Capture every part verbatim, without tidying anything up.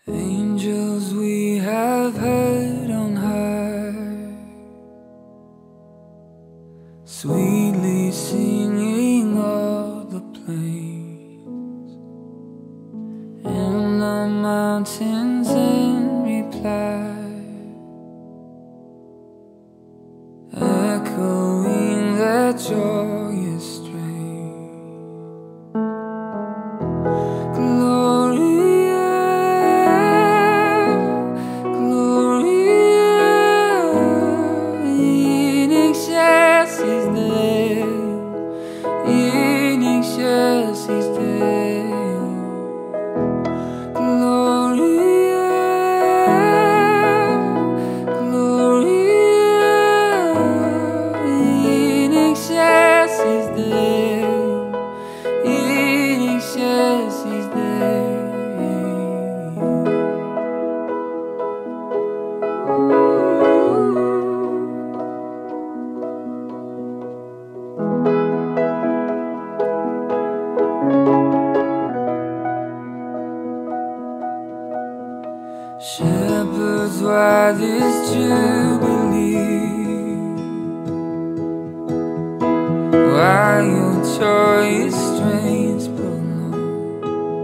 Angels we have heard on high, sweetly singing all the plains and the mountains in reply, echoing their joyous strain. Gloria, Gloria in excelsis Deo, in excelsis Deo. Gloria, Gloria in excelsis Deo, in excelsis Deo. Shepherds, why this jubilee? Why your joyous strains prolong?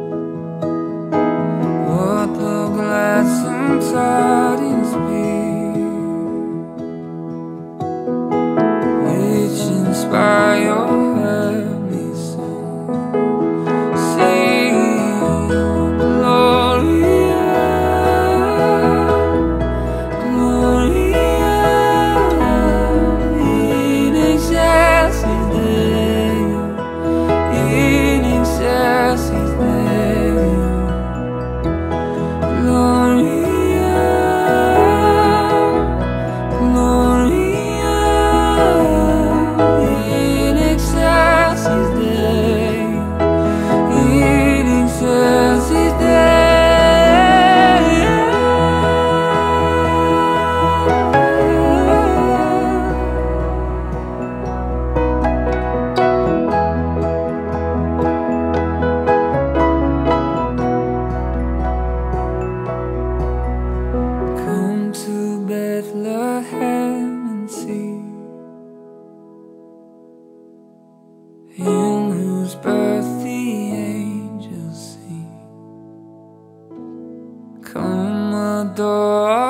What the gladsome tidings be, which inspire your heavenly song? Sing Gloria, Gloria in excelsis Deo, in excelsis Deo. Gloria, Gloria in excelsis Deo, in excelsis Deo. Come to Bethlehem and see Him whose birth the angels sing. Come adore